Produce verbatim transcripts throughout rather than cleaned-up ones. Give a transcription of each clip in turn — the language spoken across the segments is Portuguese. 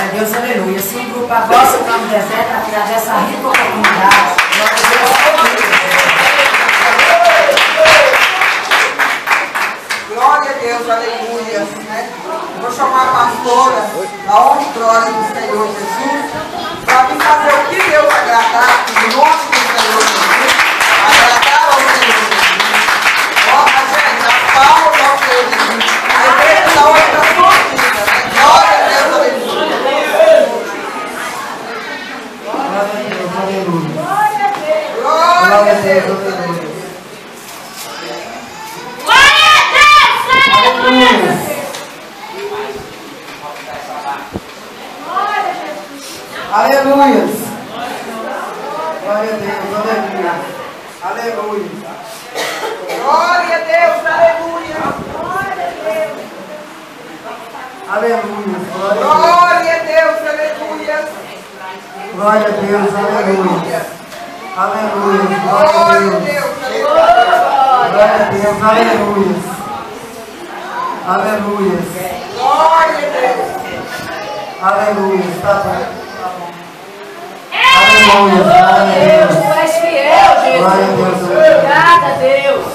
Glória a Deus, aleluia. Se um grupo avança para o deserto, atravessa a rica oportunidade. Glória a Deus, aleluia. Glória a Deus, aleluia. Né? Vou chamar a pastora, a honra e glória do Senhor Jesus, para me fazer o que Deus agradar, no nome do Senhor Jesus, agradar ao Senhor Jesus. Ó, a gente, a palma ao Senhor Jesus. A igreja da outra vida, né? Glória a Deus, aleluia. Glória a Deus, aleluia. Glória a Deus, aleluia. Aleluia. Glória a Deus, aleluia. Aleluia. Glória a Deus, aleluia. Aleluia. Glória a Deus, aleluia. Glória a Deus, aleluia. Aleluia. Glória a Deus, Glória a Deus, aleluia. Aleluia. glória a Deus. Aleluia. Está bom. Aleluia. Glória a Deus, tu és fiel, Jesus. Glória a Deus. Obrigada, Deus.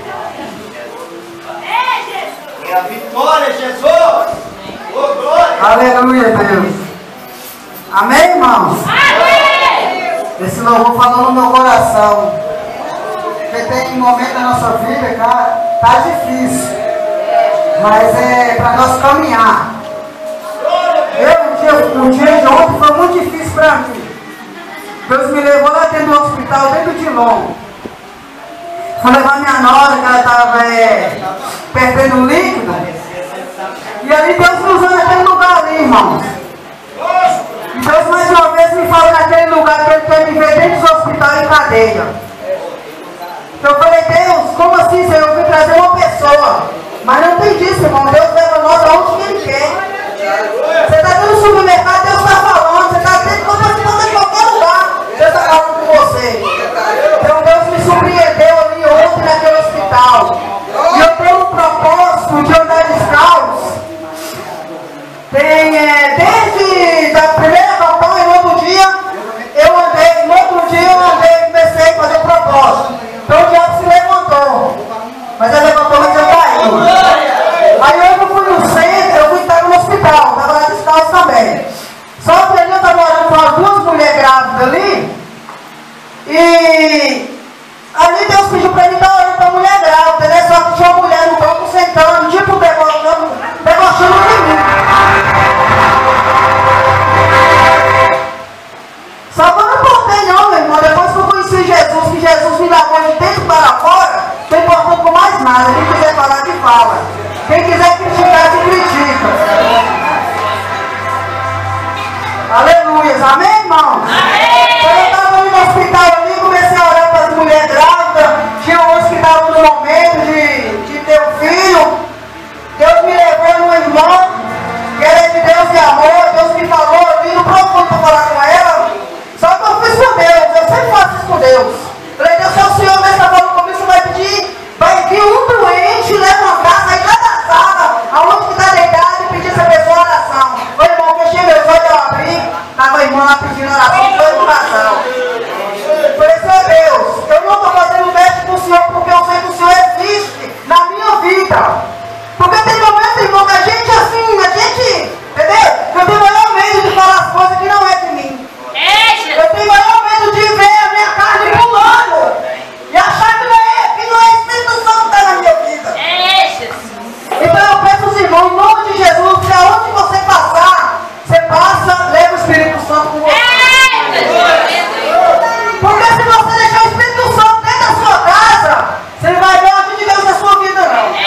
É a vitória, Jesus! Oh, glória! Aleluia, Deus. Amém, irmãos? Amém. Esse louvor falou no meu coração. Porque tem momento da nossa vida, cara, tá difícil. Mas é para nós caminhar. Eu, o dia, o dia de ontem foi muito difícil para mim. Deus me levou lá dentro do hospital, dentro de longo. Foi levar minha nora, que ela estava é, perdendo líquido. E ali Deus me usou naquele lugar ali, irmãos. E Deus mais uma vez me falou naquele lugar que Ele quer me ver dentro do hospital em cadeia. Então eu falei, Deus, como assim, Senhor? Eu vim trazer uma pessoa. Mas não tem disso, irmão. Deus leva nós aonde que Ele quer. Você está dentro do supermercado, Deus está falando. Você está dentro de qualquer lugar, Deus está falando com você. Então Deus me surpreendeu ali ontem naquele hospital. E eu tenho um propósito de andar descalço. Tem, é, desde a primeira campanha, no outro dia, eu andei, no outro dia eu andei, comecei a fazer propósito. Então o diabo se levantou. Mas ele levantou, mas eu caí. Aí eu não fui no centro, eu fui estar no hospital, estava lá descalço também. Só que ali eu estava orando com as duas mulheres grávidas ali. E ali Deus pediu para mim estar orando para a mulher grávida, né? Só que tinha uma mulher no banco sentando, tipo debochando, debochando de mim. Só que eu não importei não, meu irmão. Depois que eu conheci Jesus, que Jesus me lavou de dentro para fora, não importou com mais nada. Quem quiser falar, que fala. Quem quiser criticar, que critica. Aleluia. Amém, irmão? Amém. Quando eu estava ali no hospital ali, comecei a orar para as mulheres grávidas. Tinha uns que estavam no momento de, de ter um filho. Deus me levou numa irmã, que era de Deus e amor. Deus me falou, eu vim no profundo para falar com ela. Só que eu fiz com Deus, eu sempre faço isso com Deus. Falei, Deus, se o Senhor mesmo está falando comigo, você vai pedir, vai vir um doente, levantar, sair lá da sala, aonde que está deitado e pedir essa pessoa oração. Ô irmão, fechei meus olhos, eu abri, estava a irmã lá pedindo oração, foi oração. Falei, Senhor Deus, eu não estou fazendo teste com o Senhor porque eu sei que o Senhor existe na minha vida. Porque tem momentos, irmão, que a gente assim, a gente, entendeu? Eu tenho o maior medo de falar as coisas que não é de mim. Eu tenho o maior medo de ver a minha carne pulando e achar que não é, que não é Espírito Santo que está na minha vida. Então eu peço aos irmãos, em nome de Jesus, que aonde você passar, você passa, leva o Espírito Santo com você. Porque se você deixar o Espírito Santo dentro da sua casa, você não vai ver onde de Deus na sua vida, não.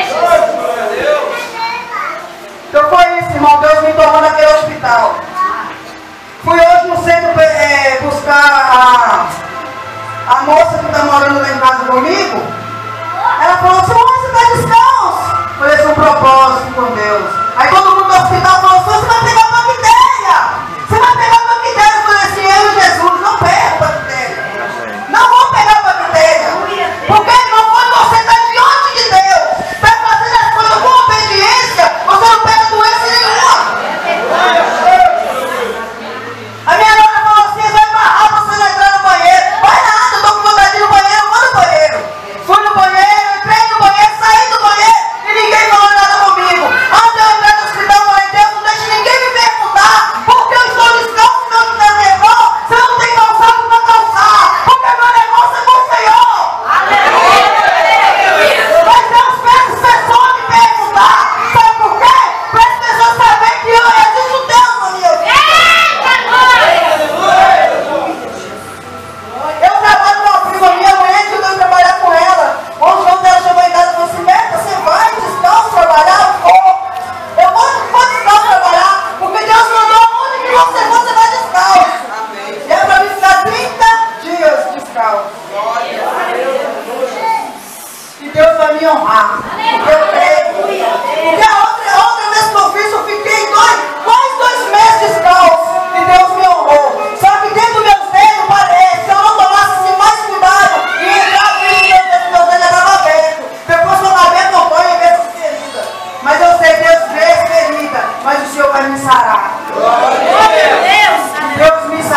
Então foi isso, irmão. Deus me tomou naquele hospital. Fui hoje no centro é, buscar a, a moça que está morando lá em casa comigo. Ela falou assim, você está descalço? Falei, esse é um propósito com Deus. Aí todo mundo do hospital falou, você vai pegar bactéria. Você vai pegar bactéria. Eu falei assim, eu e Jesus não pego bactéria. Não vou pegar bactéria. Porque não foi você estar diante de Deus. Está fazendo as coisas com obediência. Você não pega doença nenhuma.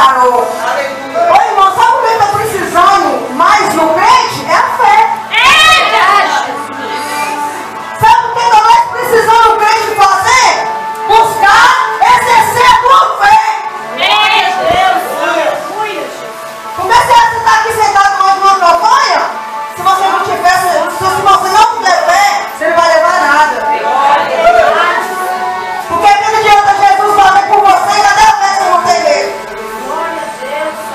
sarou. Ô irmão, sabe o que está precisando mais no crente? É a fé. Sabe o que está mais precisando o crente fazer? Buscar exercer a tua fé. Porque se você está aqui sentado no uma campanha, se você não tiver, se, se você não tiver fé, você não vai levar nada. Porque aquele dia que Jesus fazer por você, ainda dá fé se não tem medo.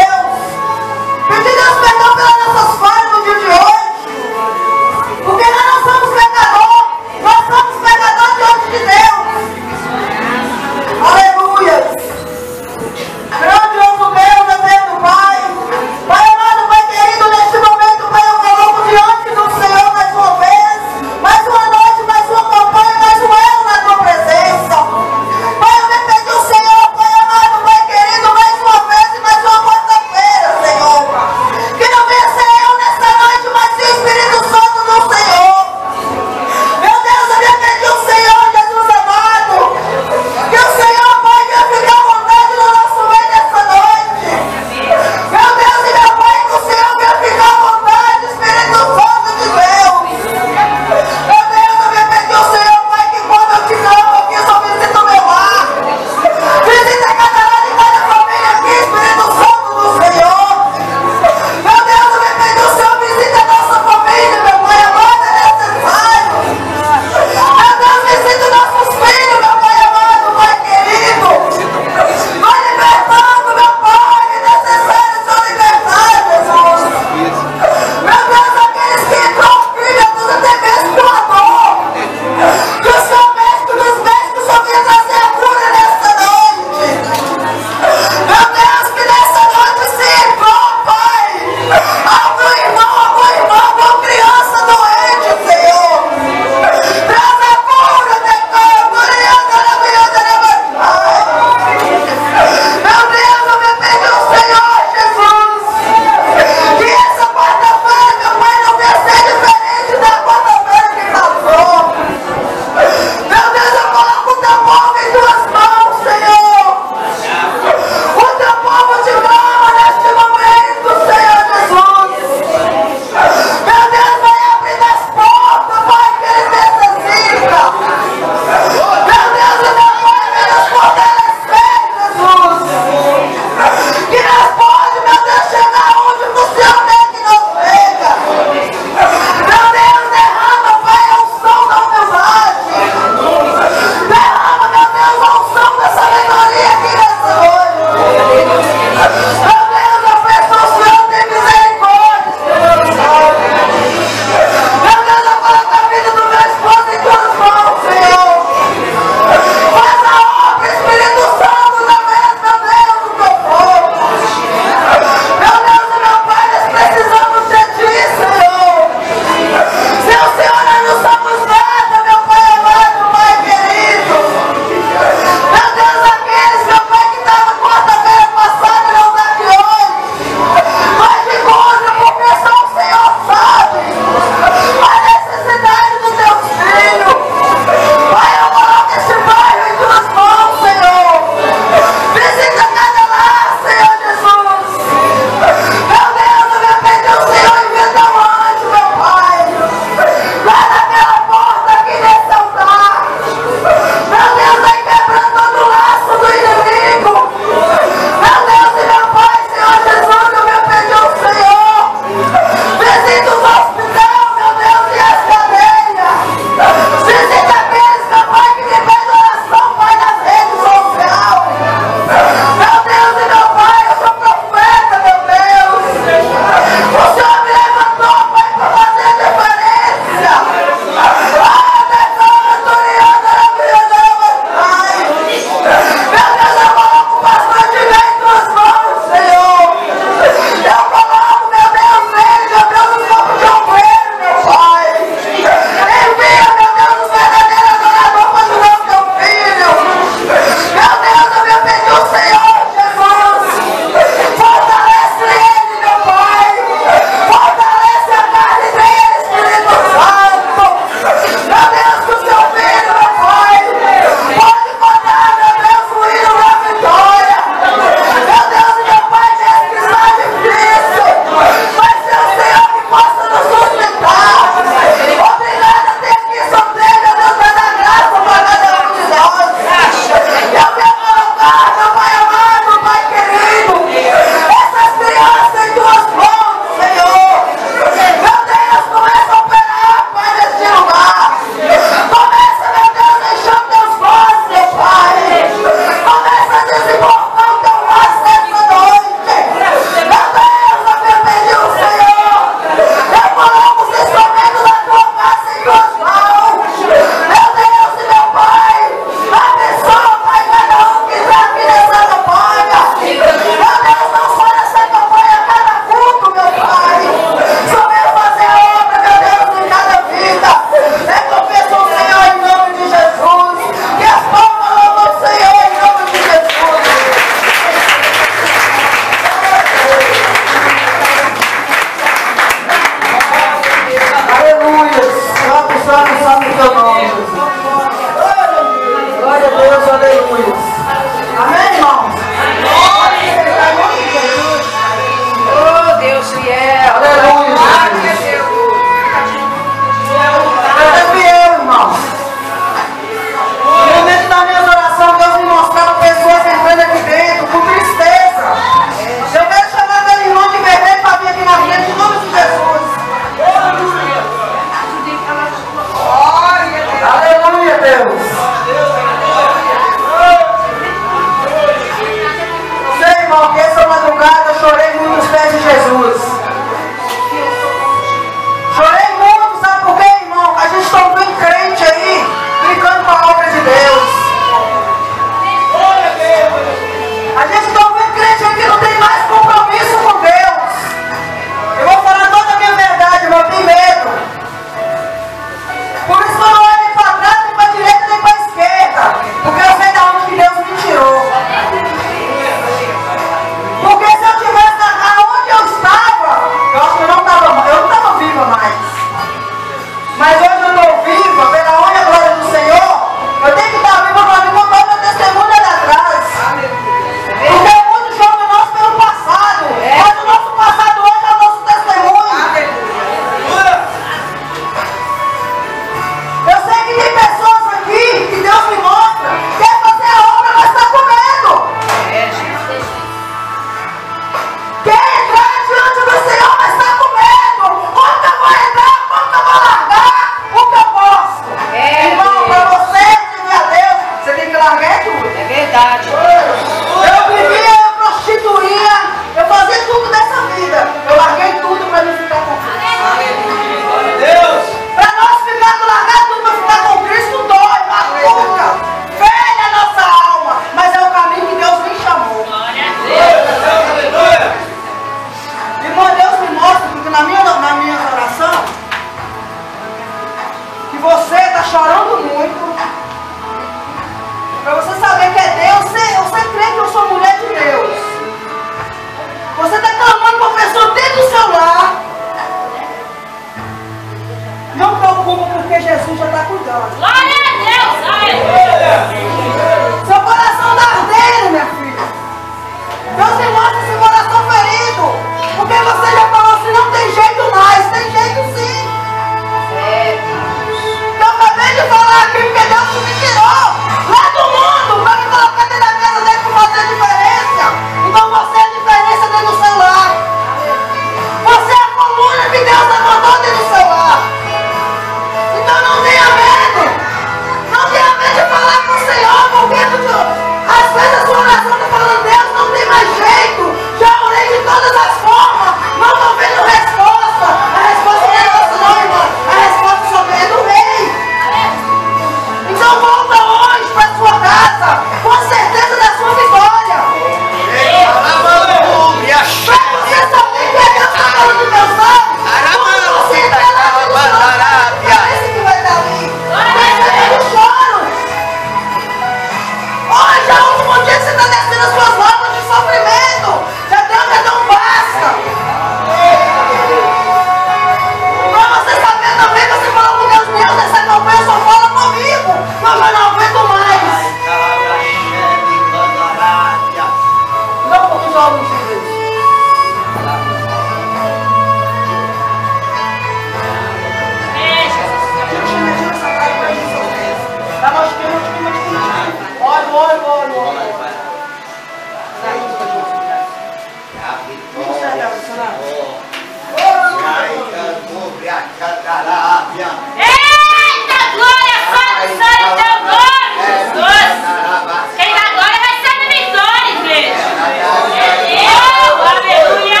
Eita, glória, santo, santo, teu nome, Jesus. Quem dá glória recebe vitória, igreja. Oh, aleluia.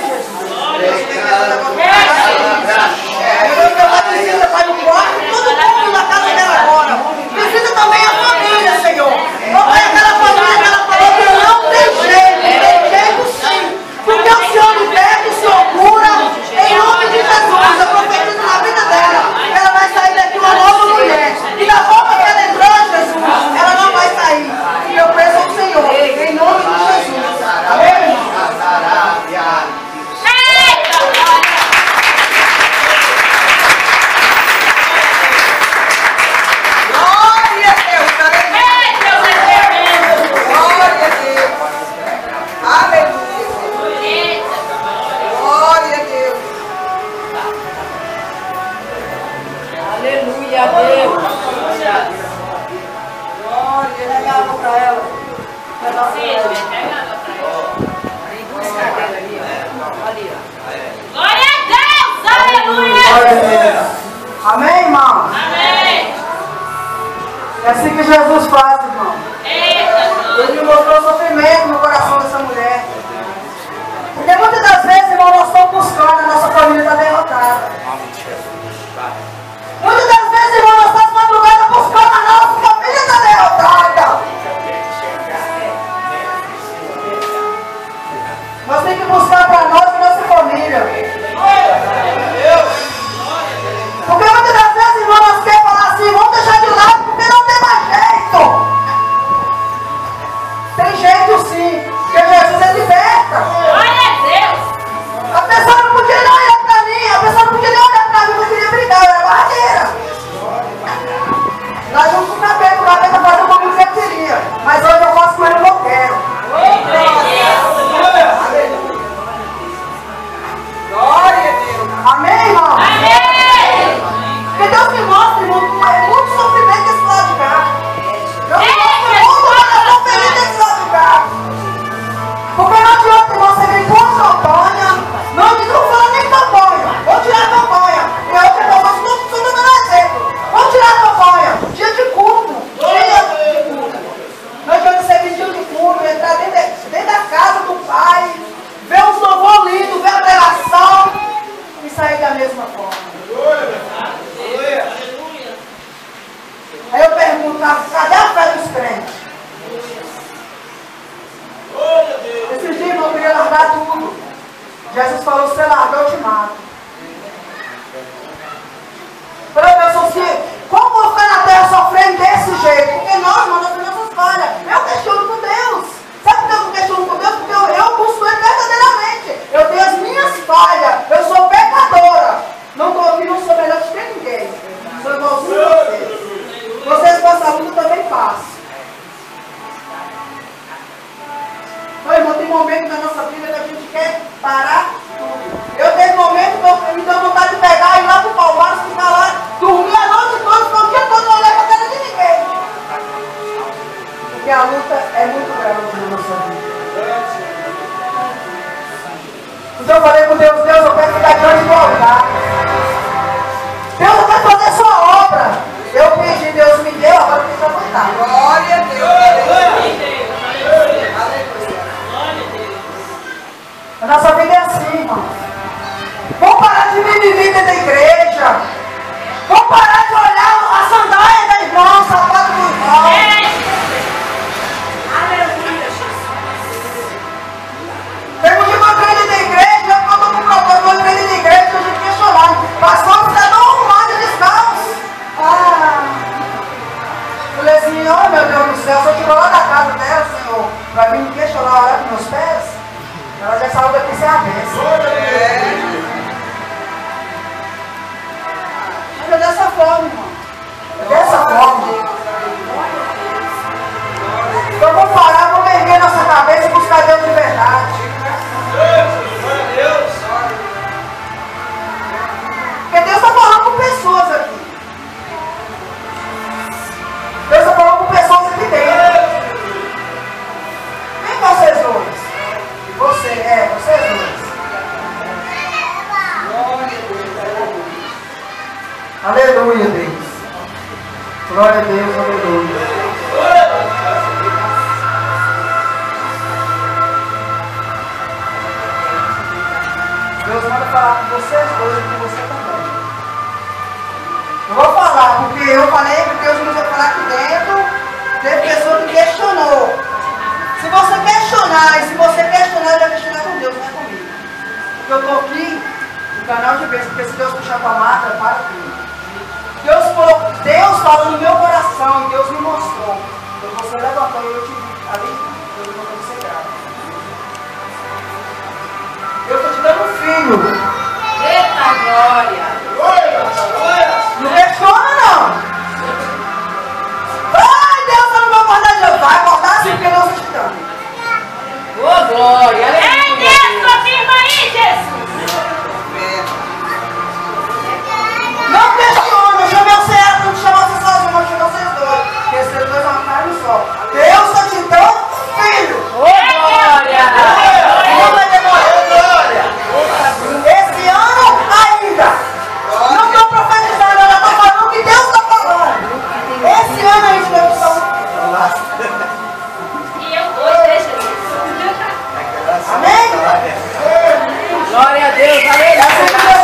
Visita para o quarto, todo mundo na casa dela agora. Visita também a família, Senhor. Papai, aquela família que ela falou que não tem jeito, tem jeito sim. Porque o Senhor liberta, o Senhor cura. Em nome de Jesus, eu profetizo na vida dela. Ela vai sair daqui uma nova mulher. E da forma que ela entrou, Jesus, ela não vai sair. E eu peço ao Senhor, em nome de Jesus. Amém? Glória a Deus, aleluia. Glória a Deus. Aleluia. Glória a Deus. Aleluia, Deus. Glória. Pega água pra ela. Pega água pra ela. Tem duas cadeiras ali, ó. Ali, ó. Glória a Deus, aleluia. Glória a Deus. Amém, irmão? Amém. É assim que Jesus faz, irmão. Eita, Ele me mostrou o sofrimento no coração dessa mulher. Porque muitas das vezes, irmão, nós estamos buscando, a nossa família está derrotada. Muitas das vezes, irmão, nós estamos madrugada buscando, a nossa família está derrotada. Nós temos que buscar para nós e nossa família. Porque muitas das vezes, irmão, nós queremos falar assim, vamos deixar de lado porque não tem mais jeito. Tem jeito sim, porque Jesus é liberta. glória a Deus. A pessoa não podia nem olhar pra mim, a pessoa não podia nem olhar pra mim, não queria brigar, eu era barradeira. Nós juntos com o Capeta, o Capeta fazia como você queria, mas hoje eu faço com ele o que eu quero. Glória a Deus. Amém, irmão? Amém. Porque Deus me mostra, irmão, é muito sofrimento desse lado de cá. Deus me mostra muito coração feliz desse lado de cá. Porque não adianta, irmão, você vir com a campanha, não estou falando nem campanha, vou tirar a campanha. E eu que estou dando exemplo. Vou tirar a campanha, dia de culto, dia de culto. Não adianta você vir dia de culto, entrar dentro, de, dentro da casa do Pai, ver os louvor lindo, ver a pregação e sair da mesma forma. Aí eu pergunto, cadê a fé dos crentes? Esse dia, irmão, eu queria largar tudo. Jesus falou, se você largar, eu te mato. Falei, meu Senhor, como eu vou ficar na terra sofrendo desse jeito? Porque nós, irmão, nós temos nossas falhas. Eu questiono com Deus. Sabe por que eu questiono com Deus? Porque eu, eu busco Ele verdadeiramente. Eu tenho as minhas falhas. Eu sou pecadora. Não estou aqui, não sou melhor que ninguém. Sou igualzinho a vocês. Vocês passam a luta, eu também passo. Então, irmão, tem momentos na nossa vida que a gente quer parar tudo. Eu tenho momentos que eu me dou vontade de pegar e ir lá pro Palmares, ficar lá, dormir a noite toda, ficar o dia todo, não olhar pra cara de ninguém. Porque a luta é muito grande na nossa vida. Então eu falei com Deus, Deus, eu quero ficar diante do altar. Deus, eu quero fazer sua obra. Eu pedi, Deus me deu, agora eu preciso aguentar. Glória a Deus. A nossa vida é assim, irmão. Vamos parar de viver dentro da igreja. Vamos parar de olhar a sandália da irmã, o sapato do irmão. Aleluia, Jesus. Tem um dia que eu entrei dentro da igreja, eu estou com o problema, eu entrei dentro da igreja, a gente fica chorando. Pastor, você está tão arrumado, descalço. Ah. Falei assim, oh meu Deus do céu, se eu tirou lá da casa dela, Senhor, vai vir me questionar a hora com meus pés? Ela já saiu daqui sem a bênção. Mas é dessa forma, irmão. É dessa forma. Então vamos parar, vamos erguer nossa cabeça e buscar Deus de verdade. Porque Deus está falando com pessoas aqui. Deus está falando com pessoas aqui dentro. Quem vocês dois? Você, é, você Aleluia, Deus. Glória a Deus, aleluia. Deus manda falar com vocês dois e com você também. Eu vou falar, porque eu falei que Deus me vai falar aqui dentro. Teve pessoa que questionou. Se você questionar, e se você questionar, eu já questionar com Deus, não é comigo. Porque eu estou aqui no canal de bênção, porque se Deus puxar para a mata, para tudo. Deus falou, Deus falou no meu coração, e Deus me mostrou. Quando você levantou e eu te vi ali, Deus me mandou você grave. Eu estou te dando um filho. Eita glória! Não questiona, não. Ai, Deus, eu não vou acordar de novo. Vai acordar sim, porque Deus está te dando. Ô glória! Ei, Deus, confirma aí, Jesus. Não questiona, eu chamei você, não te chamou você sozinho, mas chamou vocês dois. Porque vocês dois são uma carne só. Deus está te dando filho. Ô glória! Não vai demorar. Esse ano ainda. Não estou profetizando, eu estou falando o que Deus está falando. Esse ano ainda Deus está falando. E eu vou, deixa isso. Amém? Glória a Deus, É aleluia! assim que Deus